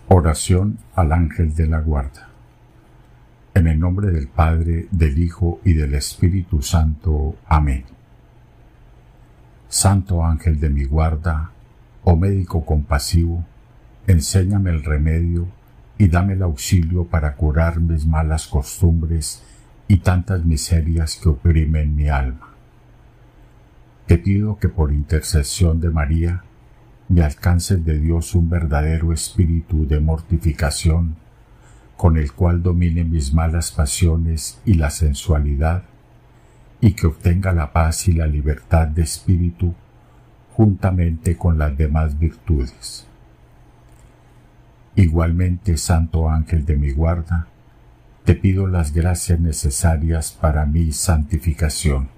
Oración al ángel de la guarda. En el nombre del Padre, del Hijo y del Espíritu Santo. Amén. Santo ángel de mi guarda, oh médico compasivo, enséñame el remedio y dame el auxilio para curar mis malas costumbres y tantas miserias que oprimen mi alma. Te pido que por intercesión de María me alcance de Dios un verdadero espíritu de mortificación, con el cual domine mis malas pasiones y la sensualidad, y que obtenga la paz y la libertad de espíritu juntamente con las demás virtudes. Igualmente, Santo ángel de mi guarda, te pido las gracias necesarias para mi santificación.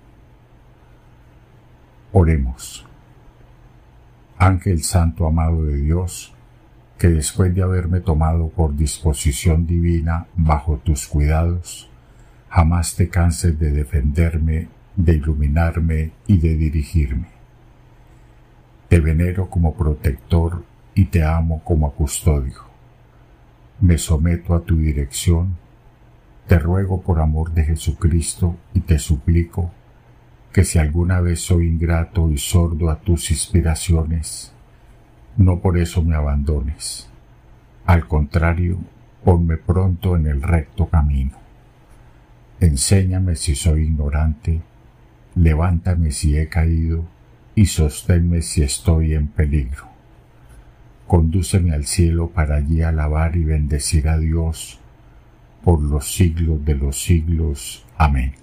Oremos. Ángel santo amado de Dios, que después de haberme tomado por disposición divina bajo tus cuidados, jamás te canses de defenderme, de iluminarme y de dirigirme. Te venero como protector y te amo como custodio. Me someto a tu dirección, te ruego por amor de Jesucristo y te suplico que si alguna vez soy ingrato y sordo a tus inspiraciones, no por eso me abandones. Al contrario, ponme pronto en el recto camino. Enséñame si soy ignorante, levántame si he caído y sosténme si estoy en peligro. Condúceme al cielo para allí alabar y bendecir a Dios por los siglos de los siglos. Amén.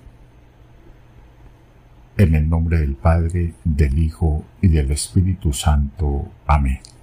En el nombre del Padre, del Hijo y del Espíritu Santo. Amén.